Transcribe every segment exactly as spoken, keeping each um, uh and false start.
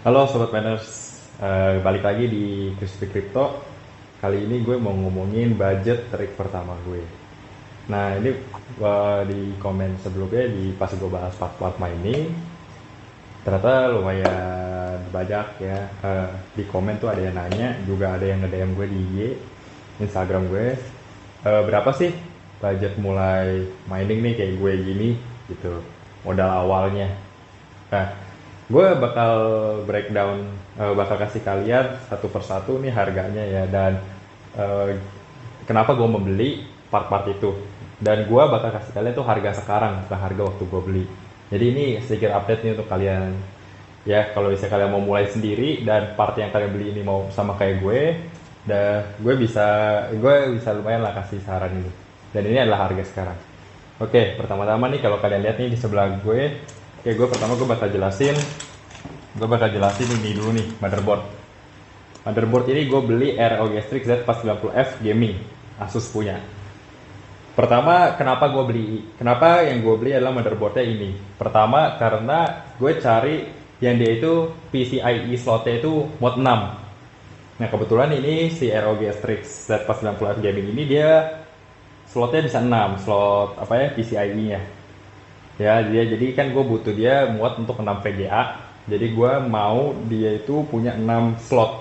Halo Sobat Planners, Eh, balik lagi di Crispy Crypto. Kali ini gue mau ngomongin budget trik pertama gue. Nah ini eh, di komen sebelumnya di pas gue bahas part-part mining, ternyata lumayan banyak ya. Eh, di komen tuh ada yang nanya, juga ada yang nge-D M gue di I G, Instagram gue. "Eh, berapa sih budget mulai mining nih kayak gue gini gitu, modal awalnya?" Nah, gue bakal breakdown, eh, bakal kasih kalian satu persatu nih harganya ya, dan eh, kenapa gue membeli part-part itu. Dan gue bakal kasih kalian tuh harga sekarang, bukan harga waktu gue beli. Jadi ini sedikit update nih untuk kalian. Ya, kalau misalnya kalian mau mulai sendiri dan part yang kalian beli ini mau sama kayak gue, dan gue bisa gue bisa lumayan lah kasih saran ini. Dan ini adalah harga sekarang. Oke, pertama-tama nih kalau kalian lihat nih di sebelah gue, oke gue pertama gue bakal jelasin, gue bakal jelasin ini dulu nih motherboard. Motherboard ini gue beli R O G Strix Z empat sembilan puluh F Gaming, Asus punya. Pertama, kenapa gue beli? Kenapa yang gue beli adalah motherboardnya ini? Pertama, karena gue cari yang dia itu P C I E slotnya itu mod enam. Nah kebetulan ini si R O G Strix Z empat sembilan puluh F Gaming ini dia slotnya bisa enam, slot apa ya P C I E-nya. Ya dia jadi kan gue butuh dia muat untuk enam V G A. Jadi gue mau dia itu punya enam slot.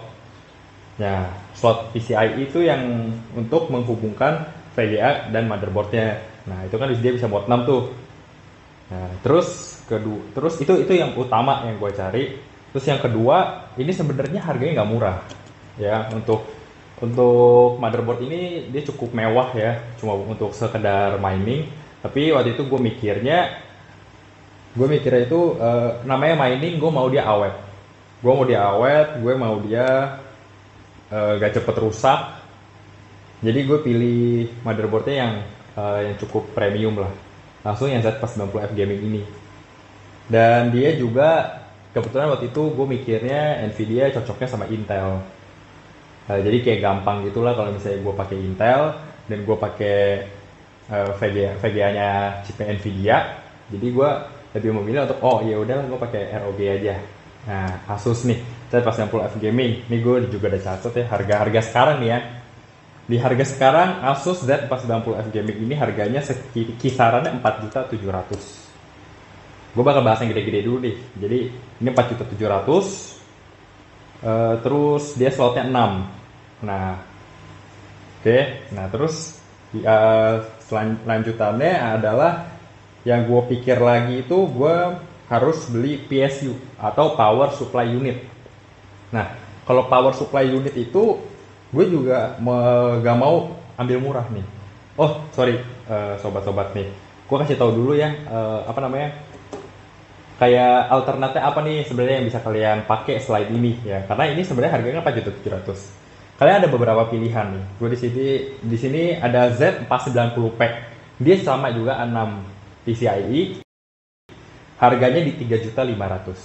Ya, slot P C I E itu yang untuk menghubungkan V G A dan motherboardnya. Nah, itu kan dia bisa muat enam tuh. Nah, terus kedua, terus itu itu yang utama yang gue cari. Terus yang kedua, ini sebenarnya harganya nggak murah. Ya, untuk untuk motherboard ini dia cukup mewah ya, cuma untuk sekedar mining. Tapi waktu itu gue mikirnya, gue mikirnya itu eh, namanya mining, gue mau dia awet. Gue mau dia awet, gue mau dia eh, gak cepet rusak. Jadi gue pilih motherboardnya yang eh, yang cukup premium lah. Langsung yang Z empat sembilan puluh F Gaming ini. Dan dia juga kebetulan waktu itu gue mikirnya Nvidia cocoknya sama Intel. Nah, jadi kayak gampang gitulah kalau misalnya gue pakai Intel dan gue pakai uh, V G A V G A-nya chipnya Nvidia. Jadi gue lebih memilih untuk oh ya udahlah gue pakai R O G aja. Nah Asus nih Z empat sembilan puluh F Gaming. Ini gue juga udah catat ya harga-harga sekarang nih ya. Di harga sekarang Asus Z empat sembilan puluh F Gaming ini harganya kisarannya empat juta tujuh ratus. Gue bakal bahas yang gede-gede dulu nih. Jadi ini empat juta tujuh ratus. Uh, terus dia slotnya enam. Nah, oke. Okay. Nah terus uh, selanjutannya adalah yang gue pikir lagi itu gue harus beli P S U atau Power Supply Unit. Nah kalau Power Supply Unit itu gue juga me, gak mau ambil murah nih. Oh sorry uh, sobat-sobat nih, gue kasih tahu dulu ya uh, apa namanya, kayak alternatif apa nih sebenarnya yang bisa kalian pakai selain ini ya, karena ini sebenarnya harganya empat juta tujuh ratus. Kalian ada beberapa pilihan nih. Gue di sini di sini ada Z empat sembilan puluh P. Dia sama juga enam P C I E. Harganya di tiga juta lima ratus.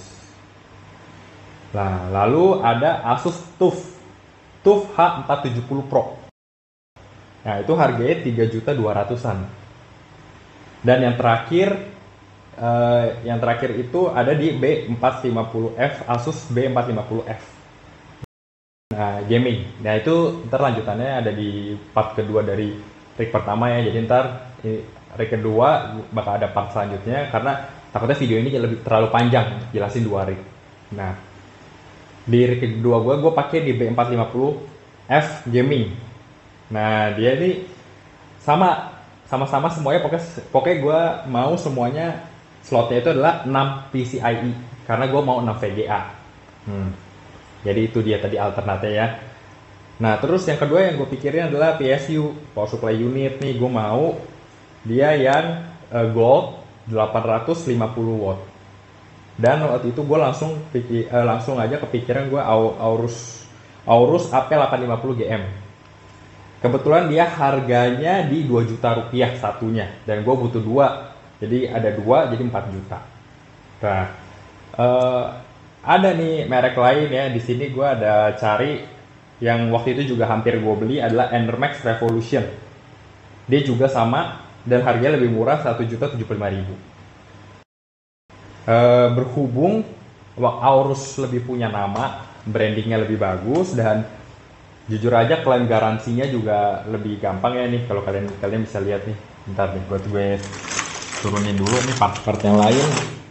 Nah, lalu ada Asus TUF. TUF H empat tujuh nol Pro. Nah, itu harganya tiga juta dua ratusan. Dan yang terakhir Uh, yang terakhir itu ada di B empat lima nol F, Asus B empat lima nol F. Nah, gaming. Nah, itu ntar lanjutannya ada di part kedua dari rig pertama ya. Jadi ntar rig kedua bakal ada part selanjutnya karena takutnya video ini lebih terlalu panjang jelasin dua rig. Nah, di rig kedua gue gue pakai di B empat lima nol F gaming. Nah, dia ini sama sama-sama semuanya, pokoknya pokoknya gue mau semuanya slotnya itu adalah enam P C I E karena gue mau enam V G A. Hmm. Jadi itu dia tadi alternatifnya ya. Nah terus yang kedua yang gue pikirin adalah P S U, Power Supply Unit nih. Gue mau dia yang uh, Gold delapan ratus lima puluh watt. Dan waktu itu gue langsung pikir, uh, langsung aja kepikiran gue Aorus Aorus A P delapan lima nol G M. Kebetulan dia harganya di dua juta rupiah satunya dan gue butuh dua. Jadi ada dua, jadi empat juta. Nah, uh, ada nih merek lain ya. Di sini gue ada cari yang waktu itu juga hampir gue beli adalah Enermax Revolution. Dia juga sama dan harganya lebih murah satu juta tujuh puluh lima ribu. Uh, berhubung Aorus lebih punya nama, brandingnya lebih bagus, dan jujur aja klaim garansinya juga lebih gampang ya nih. Kalau kalian kalian bisa lihat nih, bentar nih buat gue turunin dulu nih part-part yang lain.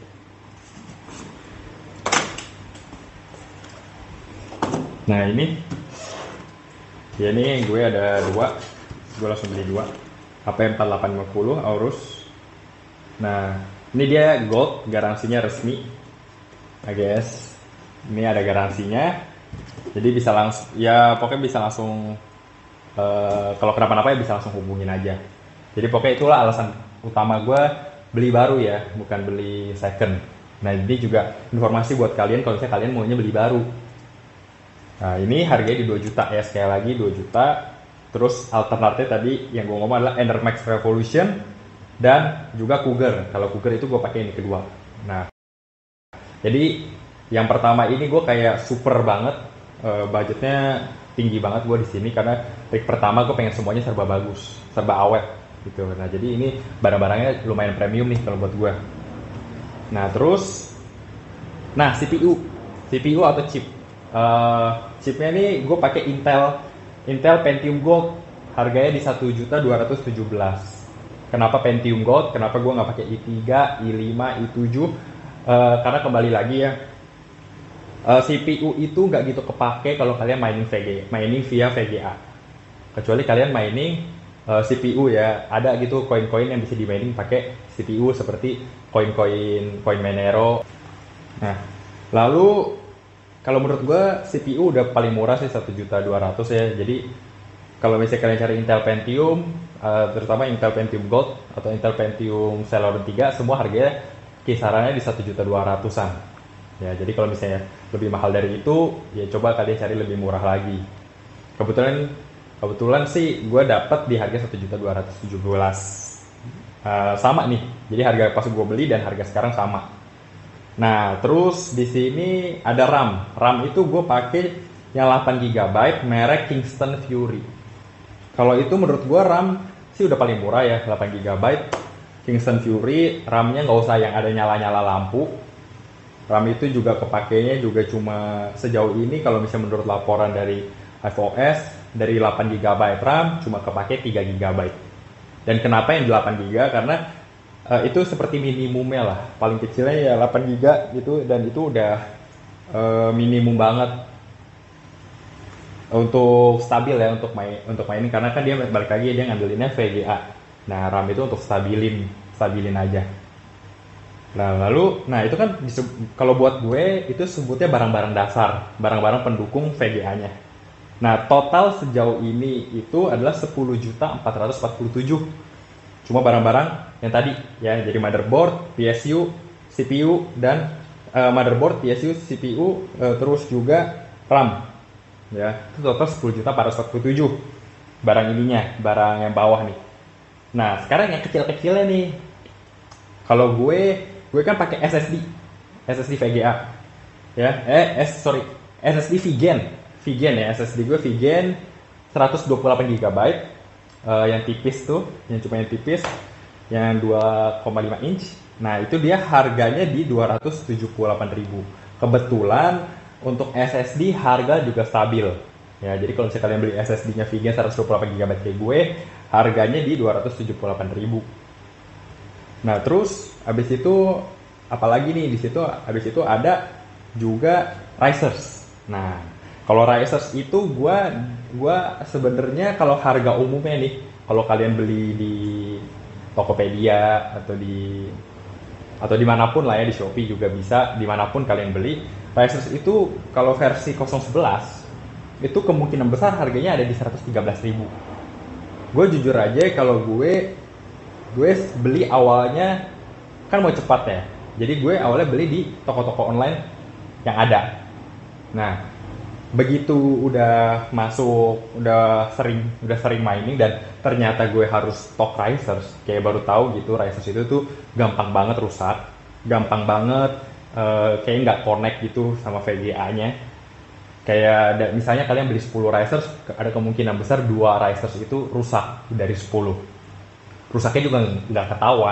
Nah ini, ya ini gue ada dua, gue langsung beli dua, H P empat delapan lima nol Aorus. Nah ini dia gold, garansinya resmi, I guess. Ini ada garansinya, jadi bisa langsung, ya pokoknya bisa langsung, uh, kalau kenapa-napa ya bisa langsung hubungin aja. Jadi pokoknya itulah alasan utama gue beli baru ya, bukan beli second. Nah ini juga informasi buat kalian kalau misalnya kalian maunya beli baru. Nah ini harganya di dua juta ya, sekali lagi dua juta. Terus alternatif tadi yang gue ngomong adalah Enermax Revolution dan juga Cougar. Kalau Cougar itu gue pakai ini kedua. Nah jadi yang pertama ini gue kayak super banget, uh, budgetnya tinggi banget gue di sini karena rig pertama gue pengen semuanya serba bagus, serba awet gitu. Nah jadi ini barang-barangnya lumayan premium nih kalau buat gue. Nah terus, nah C P U, C P U atau chip. Uh, chipnya nih gue pakai Intel Intel Pentium Gold, harganya di satu juta dua ratus tujuh belas. Kenapa Pentium Gold? Kenapa gue nggak pakai i tiga, i lima, i tujuh? Uh, karena kembali lagi ya, uh, C P U itu nggak gitu kepake kalau kalian mining V G, mining via V G A. Kecuali kalian mining uh, C P U ya, ada gitu koin-koin yang bisa di mining pakai C P U seperti koin-koin koin Monero. Nah lalu kalau menurut gue C P U udah paling murah sih satu juta dua ratus ya. Jadi kalau misalnya kalian cari Intel Pentium, uh, terutama Intel Pentium Gold atau Intel Pentium Celeron tiga, semua harganya kisarannya di satu juta dua ratusan. Ya, jadi kalau misalnya lebih mahal dari itu, ya coba kalian cari lebih murah lagi. Kebetulan kebetulan sih gue dapat di harga satu juta dua ratus tujuh belas. Uh, sama nih. Jadi harga pas gue beli dan harga sekarang sama. Nah, terus di sini ada RAM. RAM itu gue pakai yang delapan giga byte merek Kingston Fury. Kalau itu menurut gue RAM sih udah paling murah ya, delapan giga byte Kingston Fury. RAM-nya nggak usah yang ada nyala-nyala lampu. RAM itu juga kepakainya juga cuma sejauh ini kalau misalnya menurut laporan dari F O S, dari delapan giga byte RAM cuma kepake tiga giga byte. Dan kenapa yang delapan giga? Karena Uh, itu seperti minimumnya lah, paling kecilnya ya delapan giga gitu, dan itu udah uh, minimum banget untuk stabil ya, untuk main untuk mainin, karena kan dia balik lagi dia ngandelinnya V G A. Nah RAM itu untuk stabilin stabilin aja. Nah lalu, nah itu kan kalau buat gue itu sebutnya barang-barang dasar, barang-barang pendukung V G A-nya. Nah total sejauh ini itu adalah sepuluh juta empat ratus empat puluh tujuh. Cuma barang-barang yang tadi ya, jadi motherboard, P S U, C P U, dan uh, motherboard, P S U, C P U, uh, terus juga RAM. Ya, itu total sepuluh juta empat ratus empat puluh tujuh barang ininya, barang yang bawah nih. Nah, sekarang yang kecil-kecilnya nih. Kalau gue, gue kan pakai S S D, S S D V G A. Ya, eh, S, sorry, S S D Vigen, Vigen ya, S S D gue Vigen seratus dua puluh delapan giga byte. Uh, yang tipis tuh, yang cuma yang tipis, yang dua koma lima inch. Nah itu dia harganya di dua ratus tujuh puluh delapan ribu. Kebetulan untuk S S D harga juga stabil ya, jadi kalau misalnya kalian beli S S D-nya Vigen seratus dua puluh delapan giga byte kayak gue, harganya di dua ratus tujuh puluh delapan ribu. Nah terus abis itu apalagi nih, di situ abis itu ada juga risers. Nah kalau risers itu gue gua sebenarnya kalau harga umumnya nih, kalau kalian beli di Tokopedia atau di atau dimanapun lah ya, di Shopee juga bisa, dimanapun kalian beli risers itu, kalau versi nol sebelas itu kemungkinan besar harganya ada di seratus tiga belas ribu. Gue jujur aja kalau gue gue beli awalnya kan mau cepat ya, jadi gue awalnya beli di toko-toko online yang ada. Nah begitu udah masuk, udah sering udah sering mining dan ternyata gue harus stok risers, kayak baru tahu gitu risers itu tuh gampang banget rusak, gampang banget uh, kayak nggak connect gitu sama V G A-nya. Kayak ada, misalnya kalian beli sepuluh risers, ada kemungkinan besar dua risers itu rusak dari sepuluh. Rusaknya juga nggak ketahuan,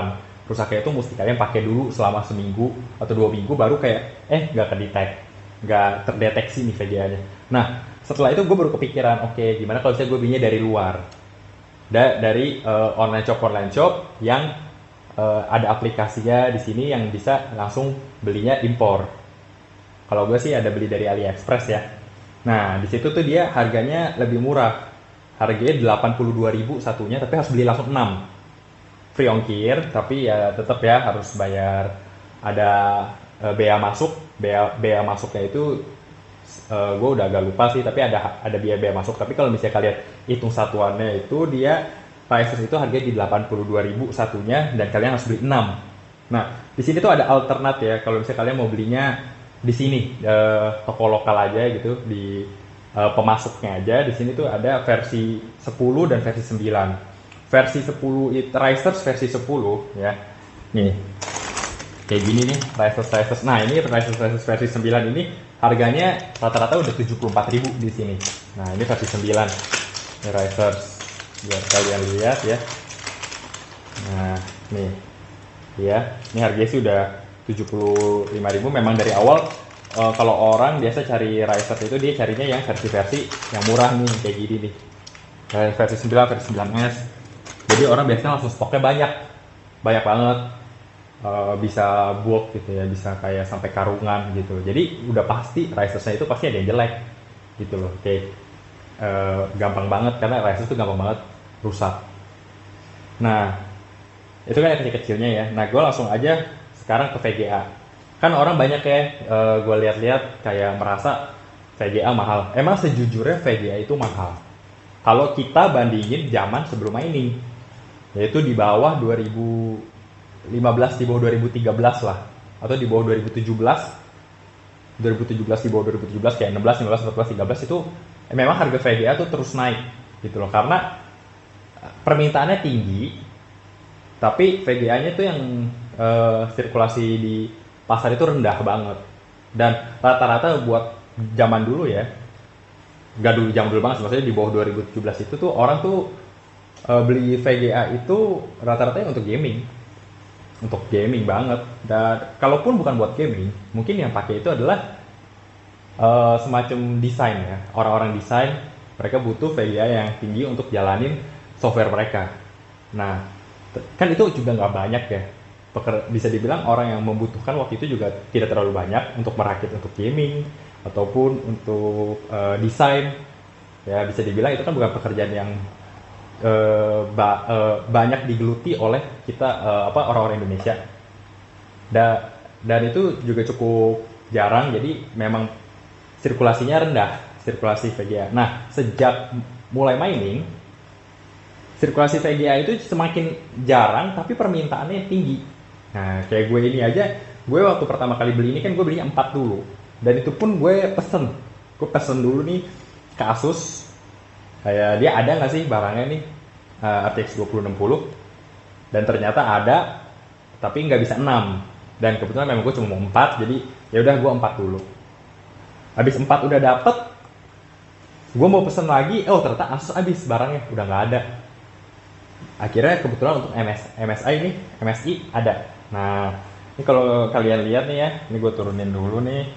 rusaknya itu mesti kalian pakai dulu selama seminggu atau dua minggu baru kayak eh nggak kedetek, nggak terdeteksi nih V G A-nya. Nah setelah itu gue baru kepikiran, oke okay, gimana kalau misalnya gue belinya dari luar, da dari uh, online shop online shop yang uh, ada aplikasinya di sini yang bisa langsung belinya impor. Kalau gue sih ada beli dari AliExpress ya. Nah di situ tuh dia harganya lebih murah, harganya delapan puluh dua ribu satunya, tapi harus beli langsung enam. Free ongkir, tapi ya tetap ya harus bayar, ada uh, bea masuk, bea bea masuknya itu uh, gue udah agak lupa sih, tapi ada ada biaya bea masuk. Tapi kalau misalnya kalian hitung satuannya itu dia Risers itu harganya di delapan puluh dua ribu satunya dan kalian harus beli enam. Nah di sini tuh ada alternate ya, kalau misalnya kalian mau belinya di sini uh, toko lokal aja gitu, di uh, pemasoknya aja. Di sini tuh ada versi sepuluh dan versi sembilan. Versi sepuluh itu Risers versi sepuluh ya. Nih. Kayak gini nih Risers Risers. Nah, ini Risers Risers versi sembilan ini harganya rata-rata udah tujuh puluh empat ribu di sini. Nah, ini versi sembilan. Ini Risers. Biar kalian lihat ya. Nah, nih. Ya, ini harganya sih udah tujuh puluh lima ribu. Memang dari awal uh, kalau orang biasa cari Risers itu dia carinya yang versi-versi yang murah nih kayak gini nih. Versi sembilan, versi sembilan S. Jadi orang biasanya langsung stoknya banyak. Banyak banget. Uh, bisa bulk gitu ya, bisa kayak sampai karungan gitu. Jadi udah pasti Risers-nya itu pasti ada yang jelek gitu loh. Kayak uh, gampang banget karena Risers itu gampang banget rusak. Nah, itu kan yang kecil-kecilnya ya. Nah, gue langsung aja sekarang ke V G A. Kan orang banyak ya, uh, gue lihat-lihat kayak merasa V G A mahal. Emang sejujurnya V G A itu mahal. Kalau kita bandingin zaman sebelum mining, yaitu di bawah dua ribu lima belas, di bawah dua ribu tiga belas lah, atau di bawah dua ribu tujuh belas, dua ribu tujuh belas di bawah dua ribu tujuh belas kayak enam belas, lima belas, empat belas, tiga belas itu eh, memang harga V G A tuh terus naik gitu loh, karena permintaannya tinggi, tapi V G A-nya tuh yang uh, sirkulasi di pasar itu rendah banget. Dan rata-rata buat zaman dulu ya, gak dulu zaman dulu banget, maksudnya di bawah dua ribu tujuh belas itu tuh orang tuh uh, beli V G A itu rata-rata untuk gaming, untuk gaming banget. Dan kalaupun bukan buat gaming, mungkin yang pakai itu adalah uh, semacam desain ya, orang-orang desain, mereka butuh V G A yang tinggi untuk jalanin software mereka. Nah, kan itu juga nggak banyak ya. Bisa dibilang orang yang membutuhkan waktu itu juga tidak terlalu banyak untuk merakit untuk gaming ataupun untuk uh, desain. Ya bisa dibilang itu kan bukan pekerjaan yang uh, ba uh, banyak digeluti oleh kita uh, apa orang-orang Indonesia. Da dan itu juga cukup jarang. Jadi memang sirkulasinya rendah, sirkulasi V G A. Nah sejak mulai mining, sirkulasi V G A itu semakin jarang tapi permintaannya tinggi. Nah kayak gue ini aja, gue waktu pertama kali beli ini kan gue belinya empat dulu, dan itu pun gue pesen gue pesen dulu nih ke Asus, kayak dia ada nggak sih barangnya nih uh, R T X dua puluh enam puluh, dan ternyata ada tapi nggak bisa enam, dan kebetulan memang gue cuma mau empat, jadi ya udah gue empat dulu. Habis empat udah dapet, gue mau pesen lagi, oh ternyata Asus habis barangnya, udah nggak ada. Akhirnya kebetulan untuk M S, M S I nih, M S I ada. Nah, ini kalau kalian lihat nih ya, ini gue turunin dulu nih.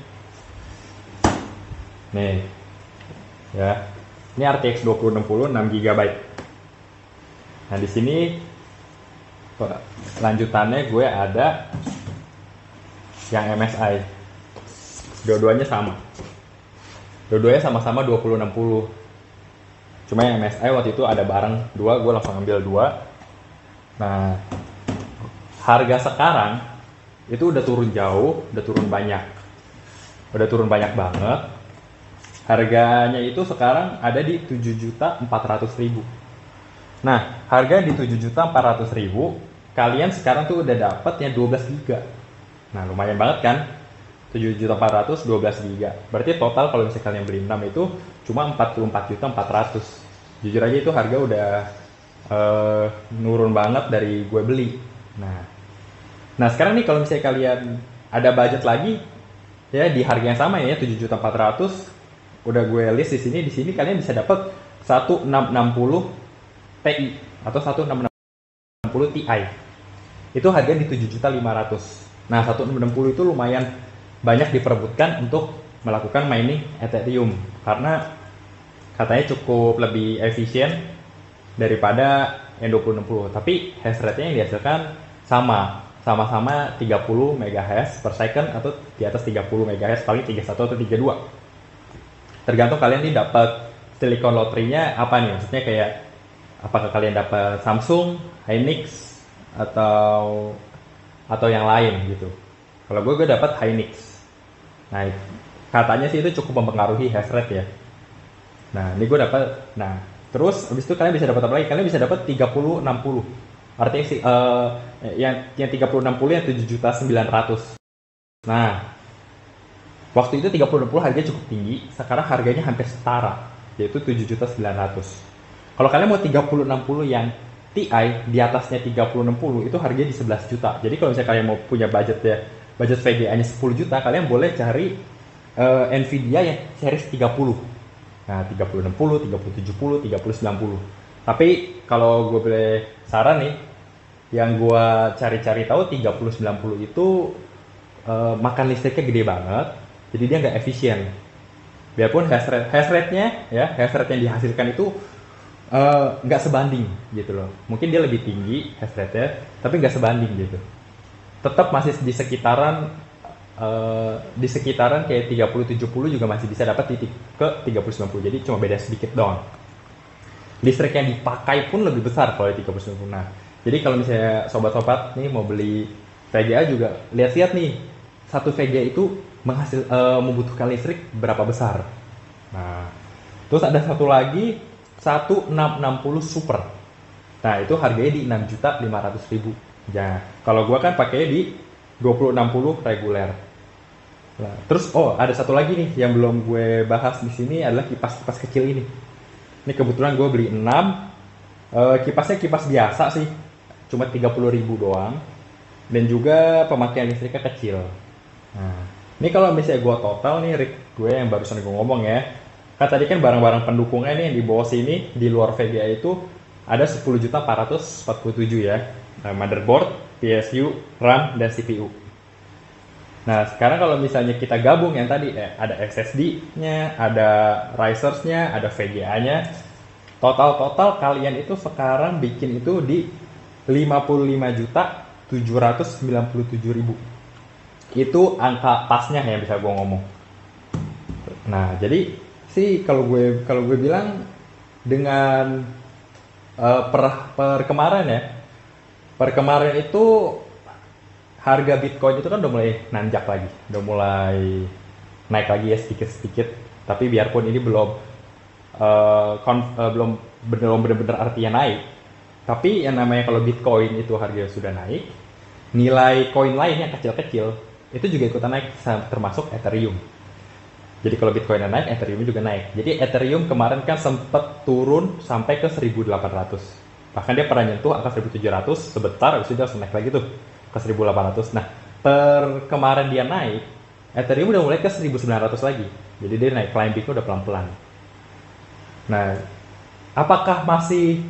Nih, ya, ini R T X dua puluh enam puluh enam giga byte. Nah di sini lanjutannya gue ada yang M S I. Dua-duanya sama. Dua-duanya sama-sama dua puluh enam puluh. Cuma yang M S I waktu itu ada barang dua, gue langsung ambil dua. Nah, harga sekarang itu udah turun jauh, udah turun banyak. Udah turun banyak banget. Harganya itu sekarang ada di tujuh juta empat ratus ribu. Nah, harga di tujuh juta empat ratus ribu, kalian sekarang tuh udah dapet yang dua belas giga. Nah, lumayan banget kan? tujuh juta empat ratus, dua belas giga. Berarti total kalau misalnya kalian beli enam itu cuma empat puluh empat juta empat ratus. Jujur aja itu harga udah uh, nurun banget dari gue beli. Nah, nah sekarang nih kalau misalnya kalian ada budget lagi ya di harga yang sama ya tujuh juta empat ratus, udah gue list di sini. Di sini kalian bisa dapat seribu enam ratus enam puluh Ti atau seribu enam ratus enam puluh Ti. itu harganya di tujuh juta lima ratus. Nah, seratus enam puluh itu lumayan banyak diperebutkan untuk melakukan mining Ethereum karena katanya cukup lebih efisien daripada yang dua puluh enam puluh. Tapi hash rate-nya yang dihasilkan sama, sama-sama tiga puluh megahash per second atau di atas tiga puluh megahash, paling tiga puluh satu atau tiga puluh dua. Tergantung kalian nih dapat Silicon Lottery-nya apa nih, maksudnya kayak apakah kalian dapat Samsung, Hynix atau atau yang lain gitu. Kalau gue gue dapat Hynix. Nah, katanya sih itu cukup mempengaruhi hash rate ya. Nah, ini gue dapat. Nah, terus habis itu kalian bisa dapat apa lagi? Kalian bisa dapat tiga puluh enam puluh. Artinya sih uh, yang yang tiga puluh enam puluh yang tujuh juta sembilan ratus. Nah, waktu itu tiga puluh enam puluh harganya cukup tinggi, sekarang harganya hampir setara, yaitu tujuh juta sembilan ratus. Kalau kalian mau tiga puluh enam puluh yang Ti di atasnya tiga puluh enam puluh itu harganya di sebelas juta. Jadi kalau misalnya kalian mau punya budget ya, budget V G A-nya sepuluh juta, kalian boleh cari uh, Nvidia yang series tiga puluh. Nah, tiga puluh enam puluh, tiga puluh tujuh puluh, tiga puluh sembilan puluh. Tapi kalau gue boleh saran nih, yang gue cari-cari tahu tiga puluh sembilan puluh itu uh, makan listriknya gede banget, jadi dia nggak efisien. Biarpun hash rate, hash rate-nya ya, hash rate yang dihasilkan itu nggak uh, sebanding gitu loh. Mungkin dia lebih tinggi hash rate-nya, tapi nggak sebanding gitu. Tetap masih di sekitaran uh, di sekitaran kayak tiga puluh tujuh puluh juga masih bisa dapat titik ke tiga puluh sembilan puluh. Jadi cuma beda sedikit doang. Listrik yang dipakai pun lebih besar kalau di tiga puluh sembilan puluh. Nah, jadi kalau misalnya sobat-sobat nih mau beli V G A juga lihat-lihat nih, satu V G A itu menghasil uh, membutuhkan listrik berapa besar. Nah, terus ada satu lagi satu enam enam nol Super. Nah, itu harganya di enam juta lima ratus ribu. Ya, kalau gua kan pakai di dua puluh enam puluh reguler. Nah, terus oh, ada satu lagi nih yang belum gue bahas di sini adalah kipas-kipas kecil ini. Ini kebetulan gue beli enam. Uh, kipasnya kipas biasa sih. Cuma tiga puluh ribu doang. Dan juga pemakaian listriknya kecil. Nah, ini kalau misalnya gue total nih, Rick, gue yang barusan gue ngomong ya. Kan tadi kan barang-barang pendukungnya nih yang di bawah sini, di luar V G A itu ada sepuluh juta empat ratus empat puluh tujuh ya. Nah, motherboard, P S U, RAM, dan C P U. Nah, sekarang kalau misalnya kita gabung yang tadi, eh, ada S S D-nya, ada risers-nya, ada V G A-nya. Total-total kalian itu sekarang bikin itu di lima puluh lima juta tujuh ratus sembilan puluh tujuh ribu. Itu angka pasnya yang bisa gue ngomong. Nah, jadi sih kalau gue kalau gue bilang dengan uh, per, per kemarin ya, per kemarin itu harga Bitcoin itu kan udah mulai nanjak lagi, udah mulai naik lagi ya sedikit-sedikit. Tapi biarpun ini belum uh, konf, uh, belum belum benar-benar artinya naik. Tapi yang namanya kalau Bitcoin itu harganya sudah naik, nilai koin lain yang kecil-kecil itu juga ikutan naik, termasuk Ethereum. Jadi kalau Bitcoin naik, Ethereum juga naik. Jadi Ethereum kemarin kan sempat turun sampai ke seribu delapan ratus. Bahkan dia pernah nyentuh angka seribu tujuh ratus sebentar, habis itu dia langsung naik lagi tuh ke seribu delapan ratus. Nah, per kemarin dia naik, Ethereum udah mulai ke seribu sembilan ratus lagi. Jadi dia naik climbing udah pelan-pelan. Nah, apakah masih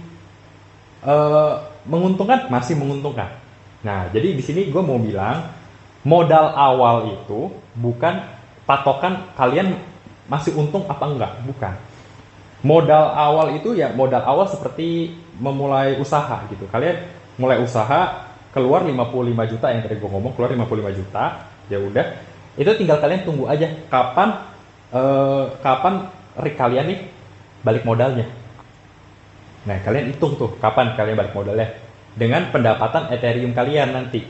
uh, menguntungkan? Masih menguntungkan. Nah, jadi di sini gue mau bilang, modal awal itu bukan patokan kalian masih untung apa enggak, bukan. Modal awal itu ya modal awal seperti memulai usaha gitu. Kalian mulai usaha, keluar lima puluh lima juta yang tadi gue ngomong, keluar lima puluh lima juta, ya udah. Itu tinggal kalian tunggu aja kapan eh, kapan rig kalian nih balik modalnya. Nah, kalian hitung tuh kapan kalian balik modalnya dengan pendapatan Ethereum kalian nanti.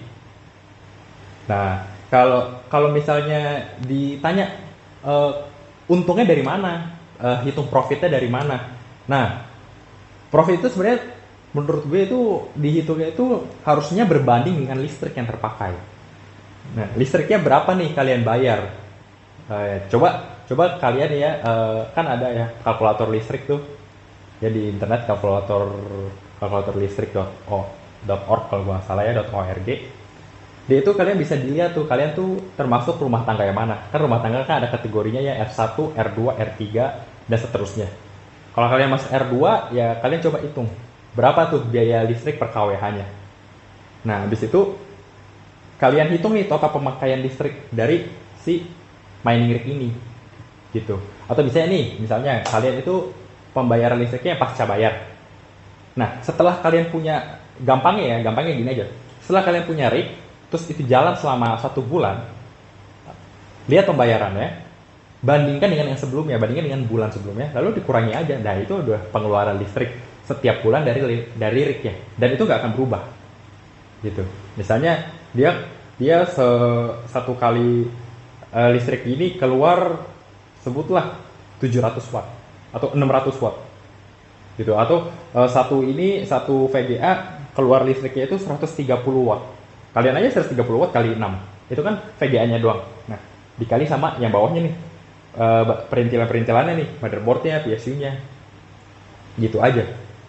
Nah, kalau kalau misalnya ditanya uh, untungnya dari mana, uh, hitung profitnya dari mana. Nah, profit itu sebenarnya menurut gue itu dihitungnya itu harusnya berbanding dengan listrik yang terpakai. Nah, listriknya berapa nih kalian bayar? Uh, coba coba kalian ya, uh, kan ada ya kalkulator listrik tuh ya di internet, kalkulator kalkulator listrik dot org kalau gue salah ya .org. Dia itu kalian bisa dilihat tuh, kalian tuh termasuk rumah tangga yang mana. Kan rumah tangga kan ada kategorinya ya, R satu, R dua, R tiga, dan seterusnya. Kalau kalian masuk R dua, ya kalian coba hitung berapa tuh biaya listrik per K W H-nya. Nah, habis itu kalian hitung nih total pemakaian listrik dari si mining rig ini gitu. Atau misalnya nih, misalnya kalian itu pembayaran listriknya pasca bayar. Nah, setelah kalian punya, gampangnya ya, gampangnya gini aja. Setelah kalian punya rig, terus itu jalan selama satu bulan, lihat pembayarannya, bandingkan dengan yang sebelumnya, bandingkan dengan bulan sebelumnya, lalu dikurangi aja. Nah, itu udah pengeluaran listrik setiap bulan dari dari rignya, dan itu nggak akan berubah gitu. Misalnya dia dia se, satu kali uh, listrik ini keluar sebutlah tujuh ratus watt atau enam ratus watt gitu, atau uh, satu ini satu V G A keluar listriknya itu seratus tiga puluh watt. Kalian aja seratus tiga puluh watt kali enam, itu kan V G A-nya doang. Nah, dikali sama yang bawahnya nih, uh, perintilan-perintilannya nih, motherboard-nya, P S U-nya, gitu aja.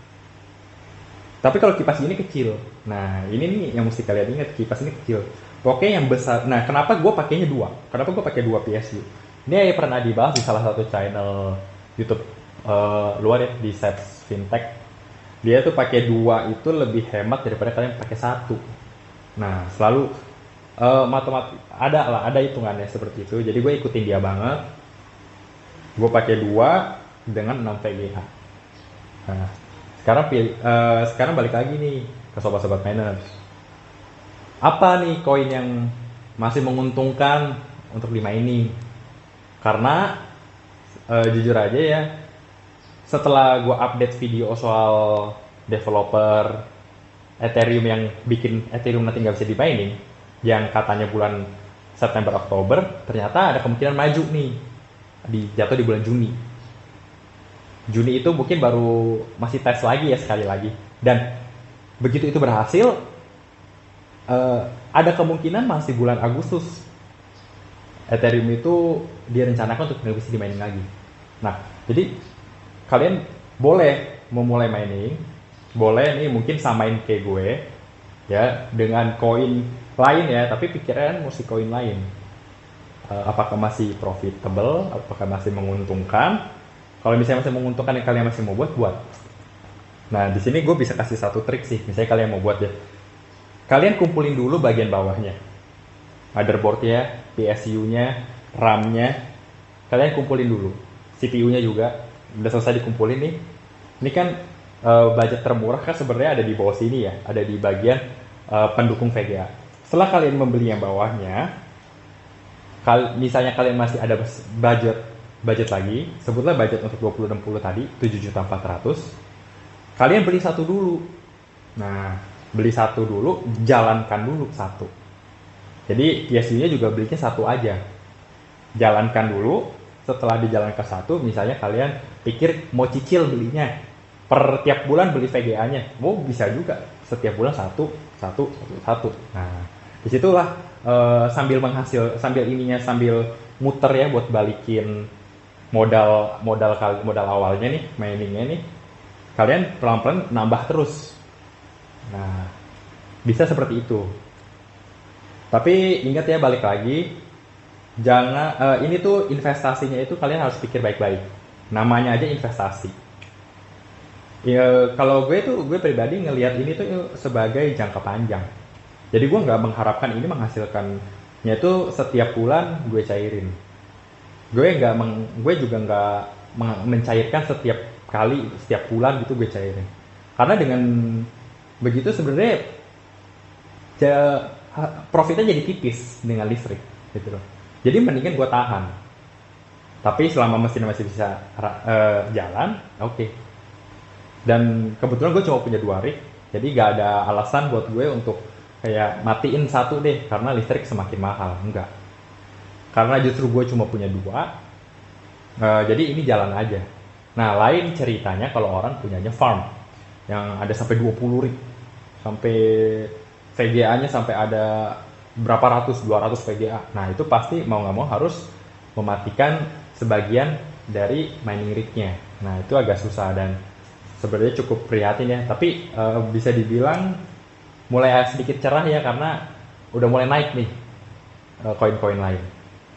Tapi kalau kipas ini kecil, nah ini nih yang mesti kalian ingat, kipas ini kecil. Oke, yang besar. Nah, kenapa gue pakainya dua? Kenapa gue pakai dua P S U? Ini pernah dibahas di salah satu channel YouTube uh, luar ya, di Sets Fintech. Dia tuh pakai dua itu lebih hemat daripada kalian pakai satu. Nah, selalu uh, matematik ada lah, ada hitungannya seperti itu. Jadi gue ikutin dia banget. Gue pakai dua dengan enam V G A. Nah, sekarang uh, sekarang balik lagi nih ke sobat-sobat miners. Apa nih koin yang masih menguntungkan untuk di mining? Karena uh, jujur aja ya, setelah gue update video soal developer Ethereum yang bikin Ethereum nanti nggak bisa di mining, yang katanya bulan September Oktober, ternyata ada kemungkinan maju nih, di jatuh di bulan Juni. Juni itu mungkin baru masih tes lagi ya, sekali lagi. Dan begitu itu berhasil, uh, ada kemungkinan masih bulan Agustus Ethereum itu direncanakan untuk nggak bisa di mining lagi. Nah, jadi kalian boleh memulai mining, boleh nih mungkin samain kayak gue ya dengan koin lain ya, tapi pikiran mesti koin lain. Uh, apakah masih profitable, apakah masih menguntungkan? Kalau misalnya masih menguntungkan yang kalian masih mau buat, buat. Nah, di sini gue bisa kasih satu trik sih. Misalnya kalian mau buat ya, kalian kumpulin dulu bagian bawahnya, motherboard-nya, P S U-nya, RAM-nya, kalian kumpulin dulu. C P U-nya juga, udah selesai dikumpulin nih. Ini kan uh, budget termurah kan sebenarnya ada di bawah sini ya, ada di bagian uh, pendukung V G A. Setelah kalian membeli yang bawahnya, kal misalnya kalian masih ada budget budget lagi, sebutlah budget untuk dua puluh enam puluh tadi, tujuh juta empat ratus. Kalian beli satu dulu. Nah, beli satu dulu, jalankan dulu satu. Jadi P S U-nya juga belinya satu aja. Jalankan dulu, setelah dijalankan satu, misalnya kalian pikir mau cicil belinya. Per tiap bulan beli V G A-nya. Mau bisa juga setiap bulan satu, satu, satu, satu. Nah, disitulah uh, sambil menghasil, sambil ininya sambil muter ya buat balikin modal modal modal awalnya nih, miningnya nih, kalian pelan-pelan nambah terus. Nah, bisa seperti itu. Tapi ingat ya, balik lagi, jangan uh, ini tuh investasinya itu kalian harus pikir baik-baik. Namanya aja investasi. Ya, kalau gue tuh gue pribadi ngelihat ini tuh sebagai jangka panjang. Jadi gue nggak mengharapkan ini menghasilkannya itu setiap bulan gue cairin. Gue nggak, gue juga nggak mencairkan setiap kali, setiap bulan gitu gue cairin. Karena dengan begitu sebenarnya profitnya jadi tipis dengan listrik, gitu loh. Jadi mendingan gue tahan. Tapi selama mesin masih bisa uh, jalan, oke. Okay. Dan kebetulan gue cuma punya dua rig, jadi nggak ada alasan buat gue untuk kayak matiin satu deh karena listrik semakin mahal, enggak. Karena justru gue cuma punya dua, uh, jadi ini jalan aja. Nah, lain ceritanya kalau orang punyanya farm yang ada sampai dua puluh rig, sampai V G A-nya sampai ada berapa ratus, dua ratus V G A. Nah, itu pasti mau nggak mau harus mematikan sebagian dari mining rig-nya. Nah, itu agak susah dan sebenarnya cukup prihatin ya. Tapi uh, bisa dibilang mulai sedikit cerah ya, karena udah mulai naik nih koin-koin uh, lain.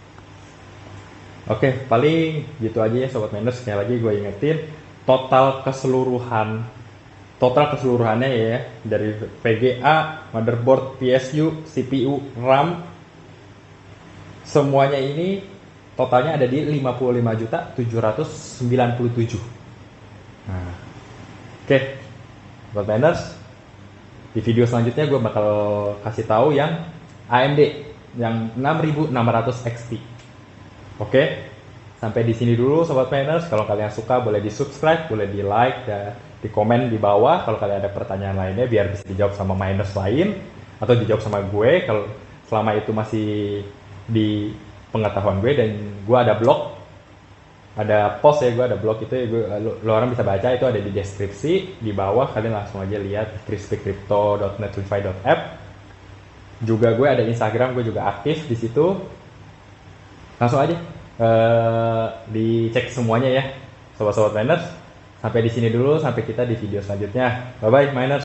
Oke, paling gitu aja ya Sobat Miners. Sekali lagi gue ingetin, total keseluruhan total keseluruhannya ya, dari V G A, motherboard, P S U, C P U, RAM, semuanya ini totalnya ada di lima puluh lima juta tujuh ratus sembilan puluh tujuh. Nah, oke, okay. Buat miners, di video selanjutnya gue bakal kasih tahu yang A M D yang enam ribu enam ratus X T. Oke, okay. Sampai di sini dulu sobat miners. Kalau kalian suka boleh di subscribe, boleh di like, dan di komen di bawah. Kalau kalian ada pertanyaan lainnya biar bisa dijawab sama miners lain atau dijawab sama gue. Kalau selama itu masih di pengetahuan gue, dan gue ada blog, ada post ya, gue ada blog itu ya, gue, lo, lo orang bisa baca, itu ada di deskripsi di bawah. Kalian langsung aja lihat crispy crypto dot netlify dot app. Juga gue ada Instagram, gue juga aktif di situ. Langsung aja uh, dicek semuanya ya sobat-sobat miners. Sampai di sini dulu, sampai kita di video selanjutnya. Bye bye miners.